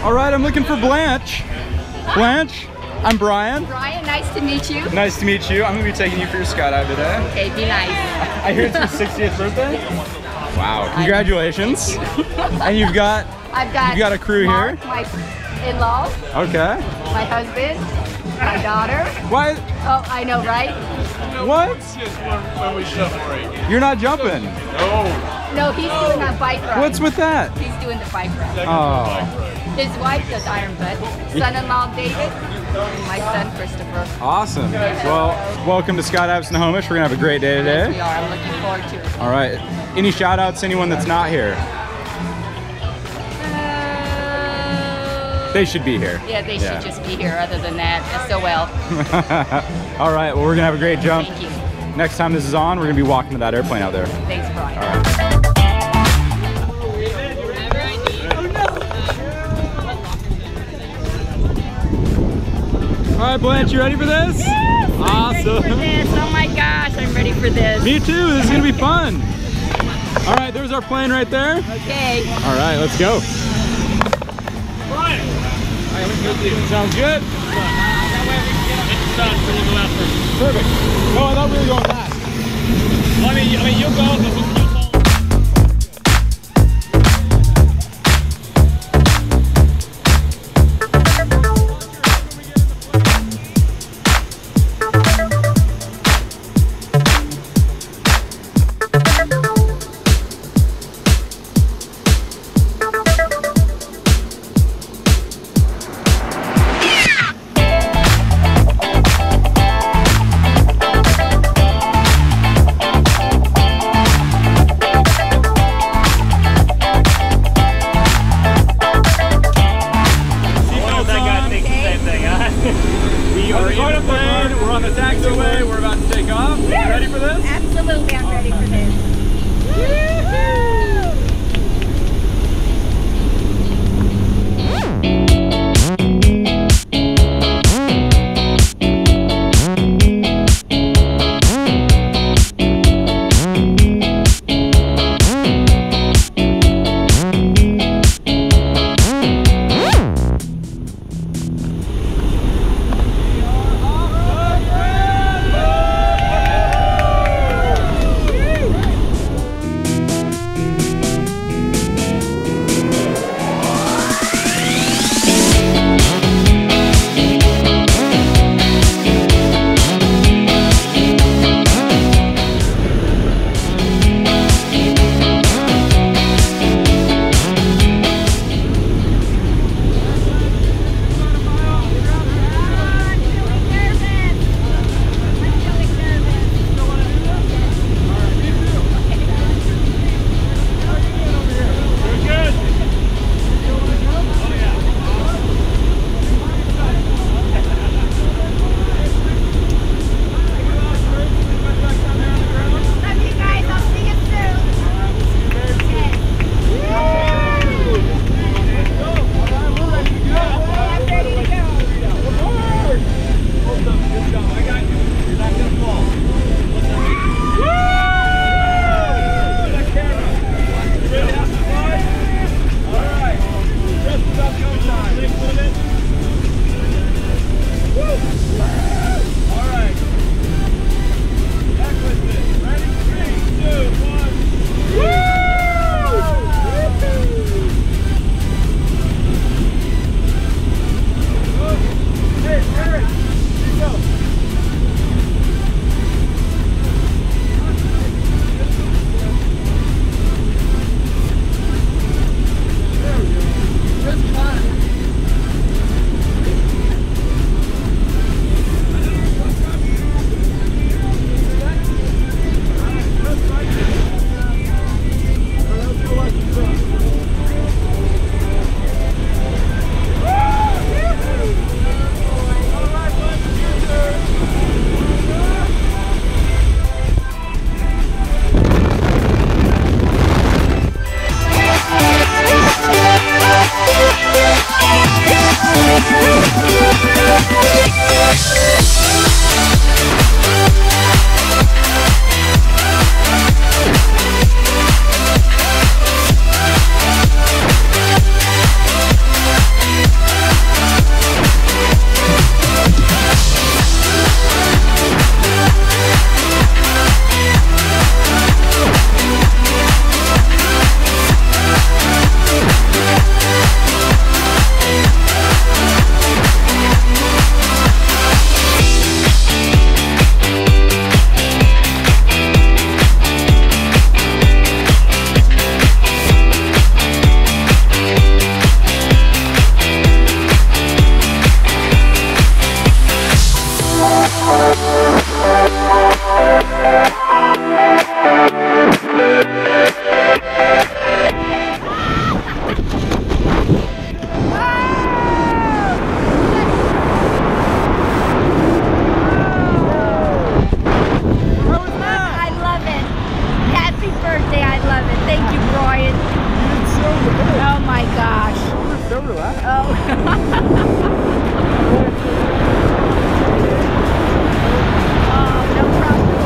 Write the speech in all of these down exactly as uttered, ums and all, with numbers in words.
All right, I'm looking for Blanche. Blanche, I'm Brian. Brian, nice to meet you. Nice to meet you. I'm gonna be taking you for your skydive today. Okay, be nice. I hear it's your sixtieth birthday. Wow, congratulations. And you've got, I've got, you've got a crew Mark, here. my in-laws, Okay. my husband, my daughter. What? Oh, I know, right? What? When we separate. You're not jumping. No. No, he's doing a bike ride. What's with that? He's doing the bike ride. Oh, His wife does Iron Butt. Son-in-law David, and my son Christopher. awesome. Well, welcome to Skydive Snohomish. We're gonna have a great day Yes, we today. are. I'm looking forward to it. All right. Any shout outs to anyone that's not here? Uh, They should be here. yeah, they Yeah. should just be here. Other than that, S O L. All right, well, we're gonna have a great jump. Thank you. Next time this is on, we're gonna be walking to that airplane out there. Thanks, Brian. All right. All right, Blanche, you ready for this? Yes, I'm Awesome. ready for this. Oh my gosh, I'm ready for this. Me too, this is gonna be fun. All right, there's our plane right there. Okay. All right, let's go. Brian. All right, let's go do. Sounds good? That way we can get it done so we'll go out first. Perfect. Oh, I thought we were going fast. I mean, I mean, you'll go, but we'll follow. We are in the plane, we're on the taxiway, we're about to take off. You ready for this? Absolutely, I'm ready for this. so relaxed. Oh. Oh, no problem.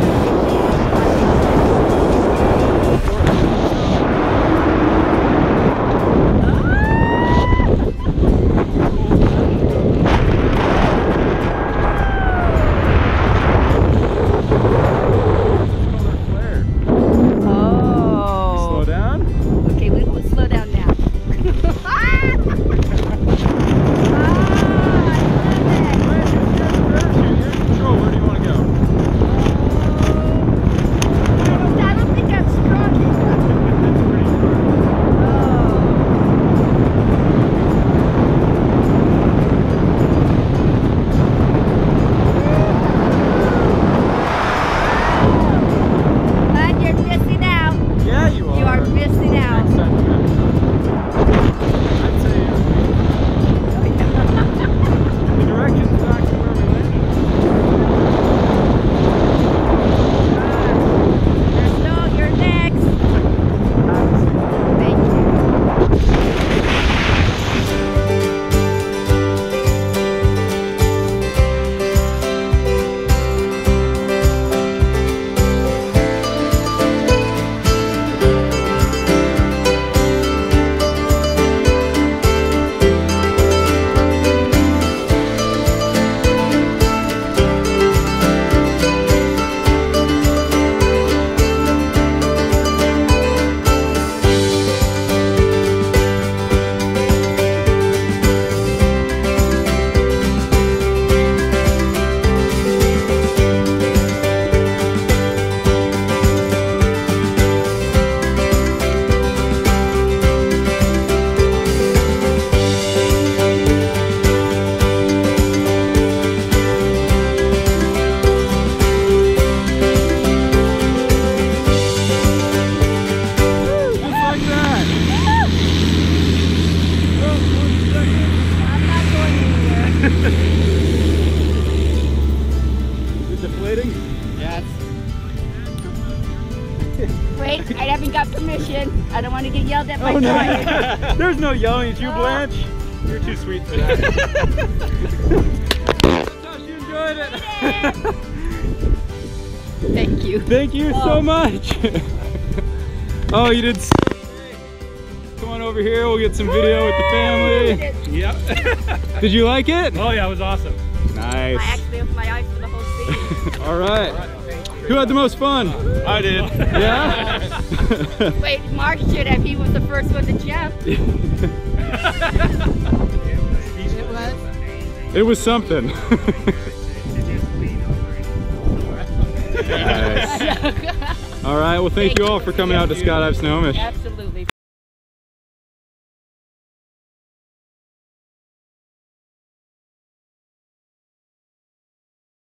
Oh. Slow down. Okay, we will slow down now. Where do you want to go? I don't think I'm strong enough. But you're missing out. Yeah, you are. You are missing out. Next time, I'd say the direction's back to where we landed. There's no, you're next. Thank you. Wait, I haven't got permission. I don't want to get yelled at by Oh, clients. no. There's no yelling at you, Oh. Blanche. You're too sweet for that. Thought you enjoyed it. Thank you. Thank you Oh. so much. Oh, you did so great. Come on over here. We'll get some video with the family. Yep. Did you like it? Oh yeah, it was awesome. Nice. I actually opened my eyes for the whole scene. All right. Who had the most fun? I did. Yeah? Wait, Mark should have. He was the first one to jump. It was something. Nice. All right. Well, thank you all for coming out to Skydive Snohomish. Absolutely.